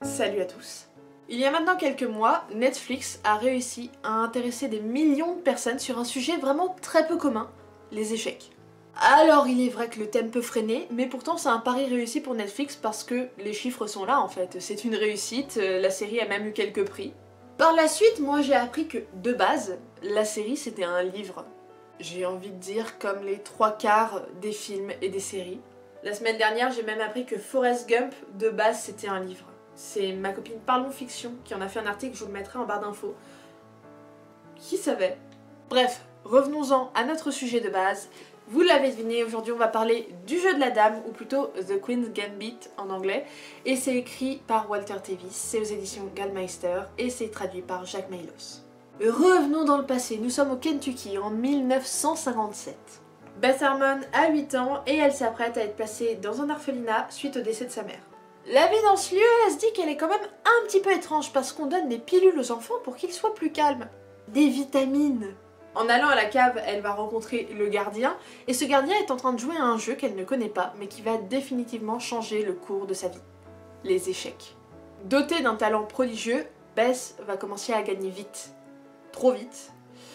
Salut à tous. Il y a maintenant quelques mois, Netflix a réussi à intéresser des millions de personnes sur un sujet vraiment très peu commun, les échecs. Alors il est vrai que le thème peut freiner, mais pourtant c'est un pari réussi pour Netflix parce que les chiffres sont là en fait. C'est une réussite, la série a même eu quelques prix. Par la suite, moi j'ai appris que, de base, la série c'était un livre. J'ai envie de dire comme les 3/4 des films et des séries. La semaine dernière, j'ai même appris que Forrest Gump, de base, c'était un livre. C'est ma copine Parlons Fiction qui en a fait un article, je vous le mettrai en barre d'infos. Qui savait? Bref, revenons-en à notre sujet de base. Vous l'avez deviné, aujourd'hui on va parler du jeu de la dame, ou plutôt The Queen's Gambit en anglais, et c'est écrit par Walter Tevis, c'est aux éditions Gallmeister, et c'est traduit par Jacques Maylos. Revenons dans le passé, nous sommes au Kentucky en 1957. Beth Harmon a 8 ans et elle s'apprête à être placée dans un orphelinat suite au décès de sa mère. La vie dans ce lieu, elle se dit qu'elle est quand même un petit peu étrange parce qu'on donne des pilules aux enfants pour qu'ils soient plus calmes. Des vitamines. En allant à la cave, elle va rencontrer le gardien et ce gardien est en train de jouer à un jeu qu'elle ne connaît pas mais qui va définitivement changer le cours de sa vie. Les échecs. Dotée d'un talent prodigieux, Beth va commencer à gagner vite. Trop vite.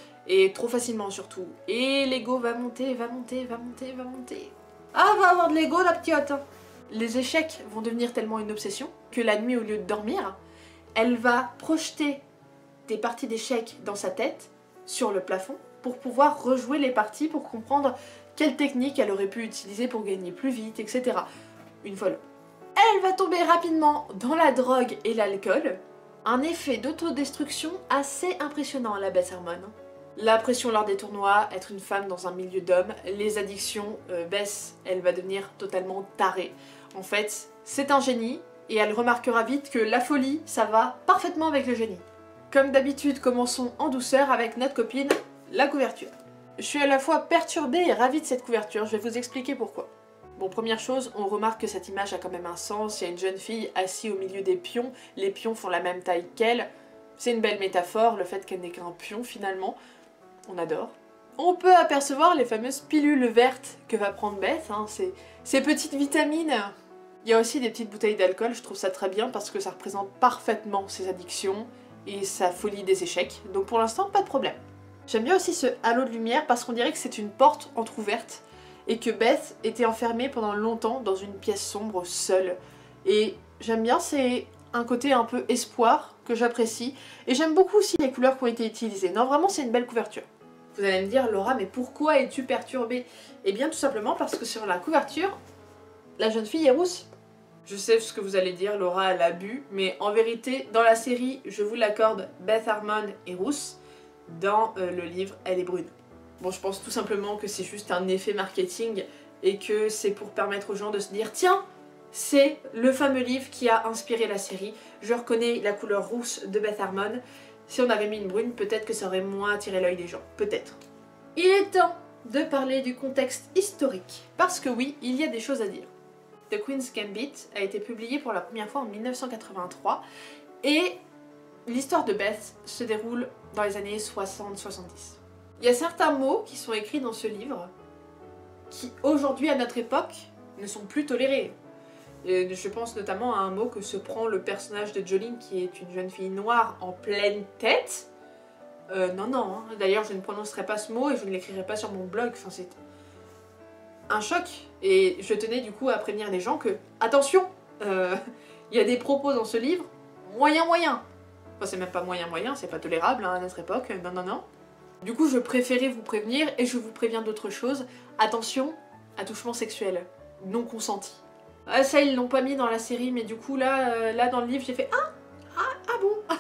Et trop facilement surtout. Et l'ego va monter, va monter, va monter, va monter. Ah, va avoir de l'ego la petite. Les échecs vont devenir tellement une obsession que la nuit, au lieu de dormir, elle va projeter des parties d'échecs dans sa tête, sur le plafond, pour pouvoir rejouer les parties, pour comprendre quelle technique elle aurait pu utiliser pour gagner plus vite, etc. Une folle. Elle va tomber rapidement dans la drogue et l'alcool. Un effet d'autodestruction assez impressionnant à la Beth Harmon. La pression lors des tournois, être une femme dans un milieu d'hommes, les addictions, Beth, elle va devenir totalement tarée. En fait, c'est un génie, et elle remarquera vite que la folie, ça va parfaitement avec le génie. Comme d'habitude, commençons en douceur avec notre copine, la couverture. Je suis à la fois perturbée et ravie de cette couverture, je vais vous expliquer pourquoi. Bon, première chose, on remarque que cette image a quand même un sens, il y a une jeune fille assise au milieu des pions, les pions font la même taille qu'elle, c'est une belle métaphore, le fait qu'elle n'est qu'un pion finalement. On adore. On peut apercevoir les fameuses pilules vertes que va prendre Beth, hein, ces petites vitamines. Il y a aussi des petites bouteilles d'alcool, je trouve ça très bien parce que ça représente parfaitement ses addictions et sa folie des échecs. Donc pour l'instant, pas de problème. J'aime bien aussi ce halo de lumière parce qu'on dirait que c'est une porte entrouverte et que Beth était enfermée pendant longtemps dans une pièce sombre, seule. Et j'aime bien, c'est un côté un peu espoir que j'apprécie. Et j'aime beaucoup aussi les couleurs qui ont été utilisées. Non, vraiment, c'est une belle couverture. Vous allez me dire, Laura, mais pourquoi es-tu perturbée? Eh bien, tout simplement parce que sur la couverture, la jeune fille est rousse. Je sais ce que vous allez dire, Laura, elle a bu, mais en vérité, dans la série, je vous l'accorde, Beth Harmon est rousse. Dans le livre, elle est brune. Bon, je pense tout simplement que c'est juste un effet marketing et que c'est pour permettre aux gens de se dire, tiens, c'est le fameux livre qui a inspiré la série. Je reconnais la couleur rousse de Beth Harmon. Si on avait mis une brune, peut-être que ça aurait moins attiré l'œil des gens. Peut-être. Il est temps de parler du contexte historique. Parce que oui, il y a des choses à dire. The Queen's Gambit a été publié pour la première fois en 1983. Et l'histoire de Beth se déroule dans les années 60-70. Il y a certains mots qui sont écrits dans ce livre qui, aujourd'hui, à notre époque, ne sont plus tolérés. Et je pense notamment à un mot que se prend le personnage de Jolene, qui est une jeune fille noire en pleine tête. Non, hein. D'ailleurs, je ne prononcerai pas ce mot et je ne l'écrirai pas sur mon blog. Enfin, c'est un choc. Et je tenais du coup à prévenir les gens que, attention, il y a des propos dans ce livre, moyen. Enfin, c'est même pas moyen, c'est pas tolérable hein, à notre époque. Non. Du coup, je préférais vous prévenir et je vous préviens d'autre chose. Attention, attouchement sexuel, non consenti. Ah, ça, ils l'ont pas mis dans la série, mais du coup, là dans le livre, j'ai fait ah bon.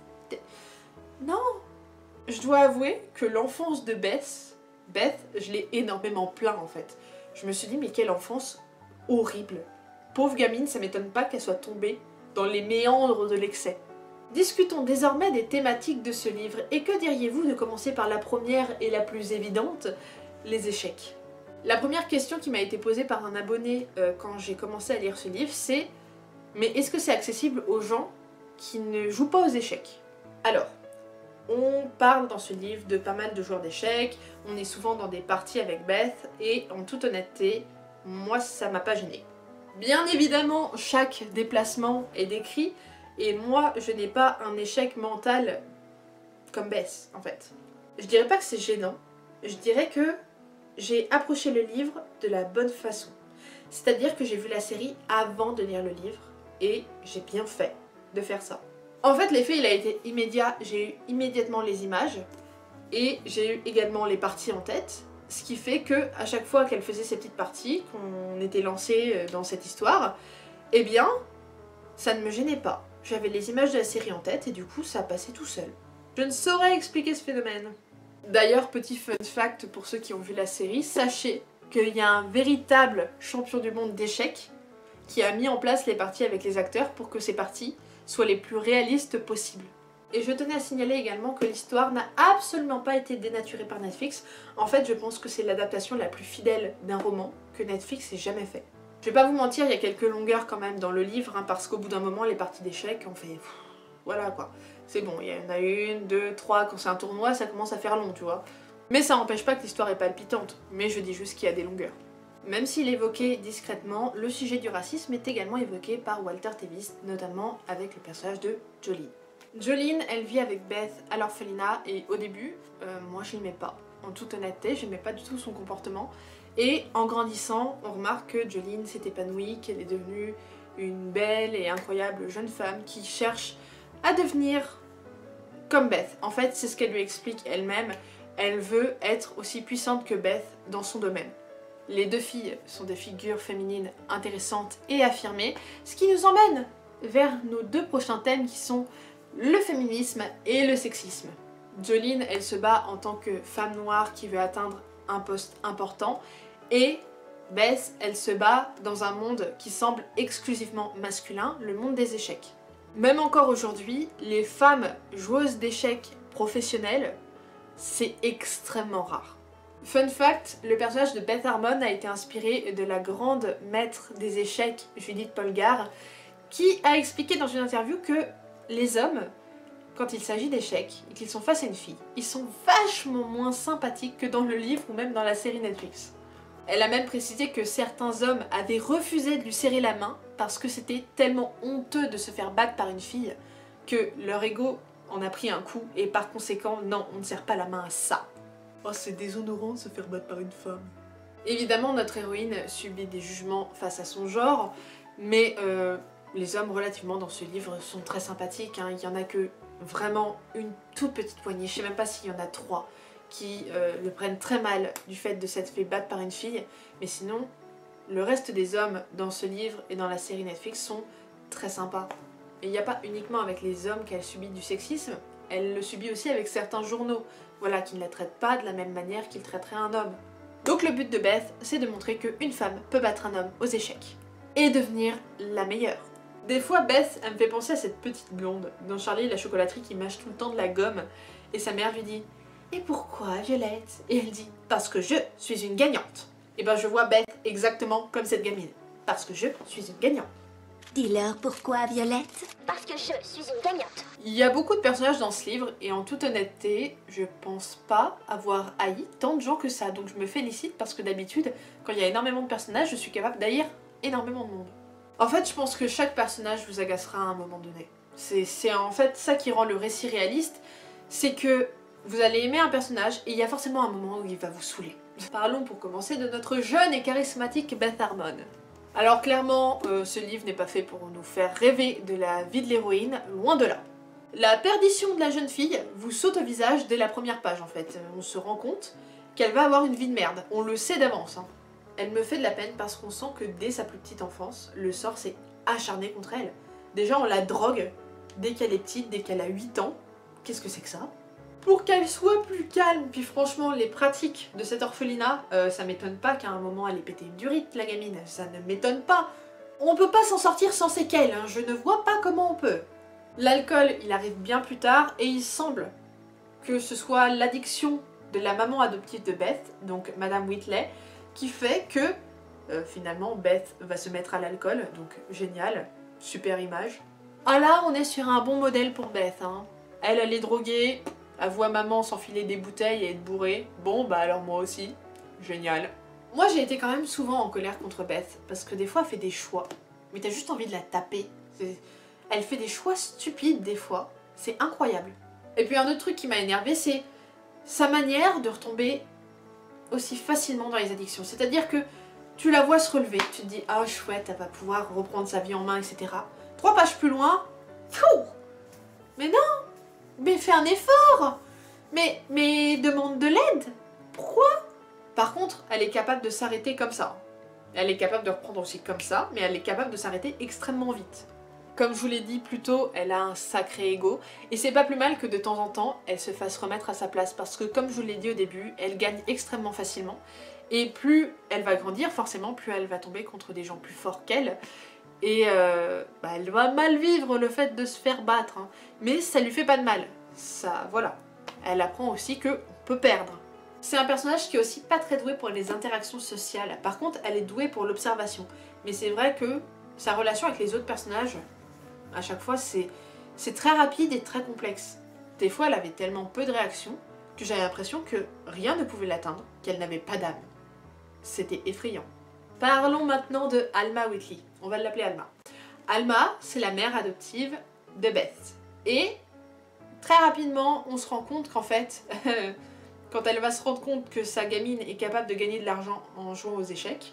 Non. Je dois avouer que l'enfance de Beth, je l'ai énormément plaint en fait. Je me suis dit, mais quelle enfance horrible. Pauvre gamine, ça m'étonne pas qu'elle soit tombée dans les méandres de l'excès. Discutons désormais des thématiques de ce livre, et que diriez-vous de commencer par la première et la plus évidente, les échecs. La première question qui m'a été posée par un abonné quand j'ai commencé à lire ce livre, c'est « Mais est-ce que c'est accessible aux gens qui ne jouent pas aux échecs ?» Alors, on parle dans ce livre de pas mal de joueurs d'échecs, on est souvent dans des parties avec Beth, et en toute honnêteté, moi ça m'a pas gênée. Bien évidemment, chaque déplacement est décrit, et moi, je n'ai pas un échec mental comme Beth, en fait. Je dirais pas que c'est gênant, je dirais que j'ai approché le livre de la bonne façon. C'est-à-dire que j'ai vu la série avant de lire le livre, et j'ai bien fait de faire ça. En fait, l'effet, il a été immédiat, j'ai eu immédiatement les images, et j'ai eu également les parties en tête, ce qui fait que à chaque fois qu'elle faisait ces petites parties, qu'on était lancé dans cette histoire, eh bien, ça ne me gênait pas. J'avais les images de la série en tête et du coup ça passait tout seul. Je ne saurais expliquer ce phénomène. D'ailleurs, petit fun fact pour ceux qui ont vu la série, sachez qu'il y a un véritable champion du monde d'échecs qui a mis en place les parties avec les acteurs pour que ces parties soient les plus réalistes possibles. Et je tenais à signaler également que l'histoire n'a absolument pas été dénaturée par Netflix. En fait, je pense que c'est l'adaptation la plus fidèle d'un roman que Netflix ait jamais fait. Je vais pas vous mentir, il y a quelques longueurs quand même dans le livre, hein, parce qu'au bout d'un moment, les parties d'échecs, on fait... voilà quoi. C'est bon, il y en a une, deux, trois, quand c'est un tournoi, ça commence à faire long, tu vois. Mais ça n'empêche pas que l'histoire est palpitante, mais je dis juste qu'il y a des longueurs. Même s'il évoquait discrètement, le sujet du racisme est également évoqué par Walter Tevis, notamment avec le personnage de Jolene. Jolene, elle vit avec Beth à l'orphelinat et au début, moi je l'aimais pas. En toute honnêteté, j'aimais pas du tout son comportement. Et en grandissant, on remarque que Jolene s'est épanouie, qu'elle est devenue une belle et incroyable jeune femme qui cherche à devenir comme Beth. En fait, c'est ce qu'elle lui explique elle-même. Elle veut être aussi puissante que Beth dans son domaine. Les deux filles sont des figures féminines intéressantes et affirmées, ce qui nous emmène vers nos deux prochains thèmes qui sont le féminisme et le sexisme. Jolene, elle se bat en tant que femme noire qui veut atteindre un poste important, et Beth, elle se bat dans un monde qui semble exclusivement masculin, le monde des échecs. Même encore aujourd'hui, les femmes joueuses d'échecs professionnelles, c'est extrêmement rare. Fun fact, le personnage de Beth Harmon a été inspiré de la grande maître des échecs Judith Polgar, qui a expliqué dans une interview que les hommes, quand il s'agit d'échecs et qu'ils sont face à une fille, ils sont vachement moins sympathiques que dans le livre ou même dans la série Netflix. Elle a même précisé que certains hommes avaient refusé de lui serrer la main parce que c'était tellement honteux de se faire battre par une fille que leur ego en a pris un coup et par conséquent, non, on ne serre pas la main à ça. Oh, c'est déshonorant de se faire battre par une femme. Évidemment, notre héroïne subit des jugements face à son genre, mais les hommes relativement dans ce livre sont très sympathiques, hein. Il y en a que vraiment une toute petite poignée, je sais même pas s'il y en a 3 qui le prennent très mal du fait de s'être fait battre par une fille, mais sinon le reste des hommes dans ce livre et dans la série Netflix sont très sympas. Et il n'y a pas uniquement avec les hommes qu'elle subit du sexisme, elle le subit aussi avec certains journaux, voilà, qui ne la traitent pas de la même manière qu'ils traiteraient un homme. Donc le but de Beth, c'est de montrer qu'une femme peut battre un homme aux échecs et devenir la meilleure. Des fois, Beth, elle me fait penser à cette petite blonde dans Charlie et la chocolaterie qui mâche tout le temps de la gomme et sa mère lui dit « Et pourquoi, Violette ?» Et elle dit « Parce que je suis une gagnante !» Et ben je vois Beth exactement comme cette gamine. Parce que je suis une gagnante. Dis-leur pourquoi, Violette. Parce que je suis une gagnante. Il y a beaucoup de personnages dans ce livre et en toute honnêteté, je pense pas avoir haï tant de gens que ça. Donc je me félicite parce que d'habitude, quand il y a énormément de personnages, je suis capable d'haïr énormément de monde. En fait, je pense que chaque personnage vous agacera à un moment donné. C'est en fait ça qui rend le récit réaliste, c'est que vous allez aimer un personnage et il y a forcément un moment où il va vous saouler. Parlons pour commencer de notre jeune et charismatique Beth Harmon. Alors clairement, ce livre n'est pas fait pour nous faire rêver de la vie de l'héroïne, loin de là. La perdition de la jeune fille vous saute au visage dès la première page en fait. On se rend compte qu'elle va avoir une vie de merde, on le sait d'avance, hein. Elle me fait de la peine parce qu'on sent que dès sa plus petite enfance, le sort s'est acharné contre elle. Déjà on la drogue dès qu'elle est petite, dès qu'elle a 8 ans. Qu'est-ce que c'est que ça? Pour qu'elle soit plus calme, puis franchement les pratiques de cet orphelinat, ça m'étonne pas qu'à un moment elle ait pété une durite la gamine, ça ne m'étonne pas. On peut pas s'en sortir sans séquelles, hein. Je ne vois pas comment on peut. L'alcool il arrive bien plus tard et il semble que ce soit l'addiction de la maman adoptive de Beth, donc Madame Whitley, qui fait que finalement Beth va se mettre à l'alcool, donc génial, super image. Ah là on est sur un bon modèle pour Beth, hein. Elle est droguée, elle voit maman s'enfiler des bouteilles et être bourrée, bon bah alors moi aussi, génial. Moi j'ai été quand même souvent en colère contre Beth, parce que des fois elle fait des choix, mais t'as juste envie de la taper. Elle fait des choix stupides des fois, c'est incroyable. Et puis un autre truc qui m'a énervé, c'est sa manière de retomber aussi facilement dans les addictions. C'est-à-dire que tu la vois se relever, tu te dis « Ah chouette, elle va pouvoir reprendre sa vie en main, etc. » 3 pages plus loin, fou. Mais non, mais fais un effort. Mais demande de l'aide. Pourquoi? Par contre, elle est capable de s'arrêter comme ça. Elle est capable de reprendre aussi comme ça, mais elle est capable de s'arrêter extrêmement vite. Comme je vous l'ai dit plus tôt, elle a un sacré ego, et c'est pas plus mal que de temps en temps, elle se fasse remettre à sa place, parce que comme je vous l'ai dit au début, elle gagne extrêmement facilement, et plus elle va grandir, forcément, plus elle va tomber contre des gens plus forts qu'elle, et elle va mal vivre le fait de se faire battre, hein. Mais ça lui fait pas de mal, ça, voilà. Elle apprend aussi qu'on peut perdre. C'est un personnage qui est aussi pas très doué pour les interactions sociales, par contre elle est douée pour l'observation, mais c'est vrai que sa relation avec les autres personnages, à chaque fois, c'est très rapide et très complexe. Des fois, elle avait tellement peu de réactions que j'avais l'impression que rien ne pouvait l'atteindre, qu'elle n'avait pas d'âme. C'était effrayant. Parlons maintenant de Alma Whitley. On va l'appeler Alma. Alma, c'est la mère adoptive de Beth. Et très rapidement, on se rend compte qu'en fait, quand elle va se rendre compte que sa gamine est capable de gagner de l'argent en jouant aux échecs,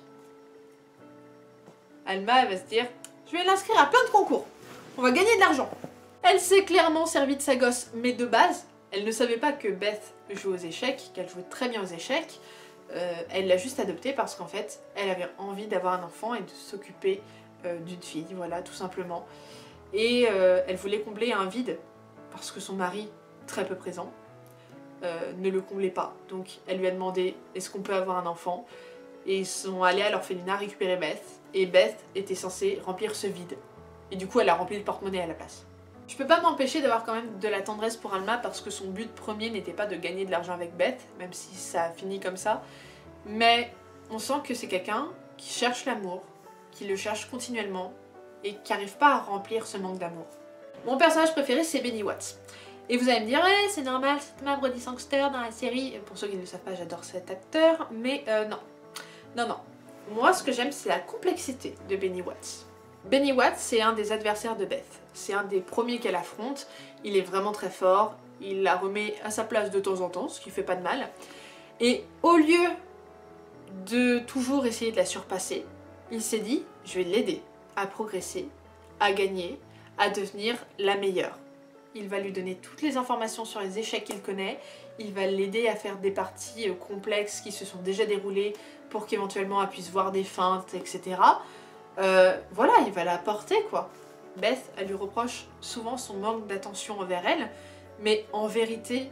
Alma, elle va se dire « Je vais l'inscrire à plein de concours. On va gagner de l'argent. » Elle s'est clairement servie de sa gosse, mais de base, elle ne savait pas que Beth jouait aux échecs, qu'elle jouait très bien aux échecs. Elle l'a juste adoptée parce qu'en fait, elle avait envie d'avoir un enfant et de s'occuper d'une fille, voilà, tout simplement. Et elle voulait combler un vide, parce que son mari, très peu présent, ne le comblait pas. Donc elle lui a demandé « Est-ce qu'on peut avoir un enfant ?» Et ils sont allés à l'orphelinat récupérer Beth, et Beth était censée remplir ce vide. Et du coup, elle a rempli le porte-monnaie à la place. Je peux pas m'empêcher d'avoir quand même de la tendresse pour Alma parce que son but premier n'était pas de gagner de l'argent avec Beth, même si ça a fini comme ça. Mais on sent que c'est quelqu'un qui cherche l'amour, qui le cherche continuellement et qui n'arrive pas à remplir ce manque d'amour. Mon personnage préféré, c'est Benny Watts. Et vous allez me dire, ouais, c'est normal, c'est ma Brody Sangster dans la série. Pour ceux qui ne le savent pas, j'adore cet acteur, mais non. Non. Moi, ce que j'aime, c'est la complexité de Benny Watts. Benny Watts, c'est un des adversaires de Beth. C'est un des premiers qu'elle affronte. Il est vraiment très fort. Il la remet à sa place de temps en temps, ce qui fait pas de mal. Et au lieu de toujours essayer de la surpasser, il s'est dit, je vais l'aider à progresser, à gagner, à devenir la meilleure. Il va lui donner toutes les informations sur les échecs qu'il connaît, il va l'aider à faire des parties complexes qui se sont déjà déroulées pour qu'éventuellement elle puisse voir des feintes, etc. Voilà, il va la porter quoi. Beth, elle lui reproche souvent son manque d'attention envers elle, mais en vérité,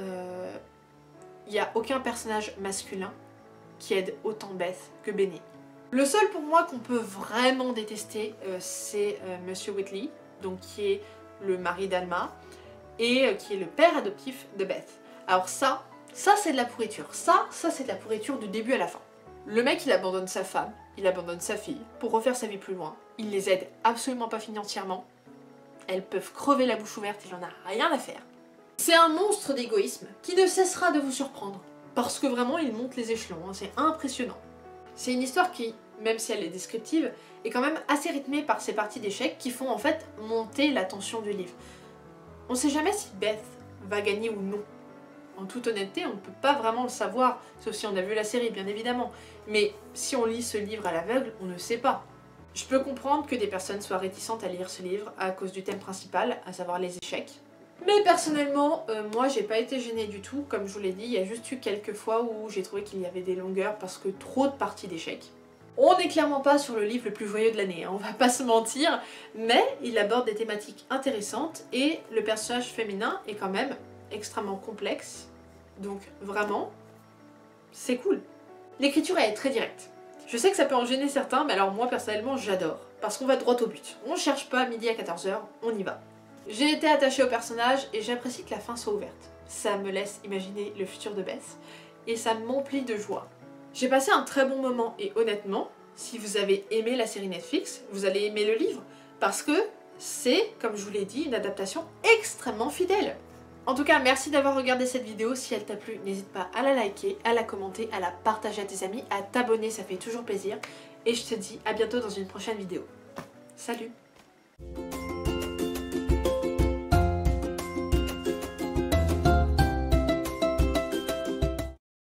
il n'y a aucun personnage masculin qui aide autant Beth que Benny. Le seul pour moi qu'on peut vraiment détester, c'est Monsieur Whitley, donc qui est le mari d'Alma, et qui est le père adoptif de Beth. Alors ça c'est de la pourriture. Ça c'est de la pourriture du début à la fin. Le mec, il abandonne sa femme, il abandonne sa fille pour refaire sa vie plus loin. Il les aide absolument pas financièrement. Elles peuvent crever la bouche ouverte, il en a rien à faire. C'est un monstre d'égoïsme qui ne cessera de vous surprendre. Parce que vraiment, il monte les échelons, hein, c'est impressionnant. C'est une histoire qui, même si elle est descriptive, est quand même assez rythmée par ces parties d'échecs qui font en fait monter la tension du livre. On sait jamais si Beth va gagner ou non. En toute honnêteté, on ne peut pas vraiment le savoir, sauf si on a vu la série bien évidemment. Mais si on lit ce livre à l'aveugle, on ne sait pas. Je peux comprendre que des personnes soient réticentes à lire ce livre à cause du thème principal, à savoir les échecs. Mais personnellement, moi j'ai pas été gênée du tout, comme je vous l'ai dit, il y a juste eu quelques fois où j'ai trouvé qu'il y avait des longueurs parce que trop de parties d'échecs. On n'est clairement pas sur le livre le plus joyeux de l'année, hein, on va pas se mentir, mais il aborde des thématiques intéressantes et le personnage féminin est quand même extrêmement complexe, donc vraiment, c'est cool. L'écriture elle est très directe. Je sais que ça peut en gêner certains, mais alors moi personnellement j'adore, parce qu'on va droit au but. On cherche pas midi à 14 h, on y va. J'ai été attachée au personnage et j'apprécie que la fin soit ouverte. Ça me laisse imaginer le futur de Beth et ça m'emplit de joie. J'ai passé un très bon moment et honnêtement, si vous avez aimé la série Netflix, vous allez aimer le livre parce que c'est, comme je vous l'ai dit, une adaptation extrêmement fidèle. En tout cas, merci d'avoir regardé cette vidéo. Si elle t'a plu, n'hésite pas à la liker, à la commenter, à la partager à tes amis, à t'abonner, ça fait toujours plaisir. Et je te dis à bientôt dans une prochaine vidéo. Salut!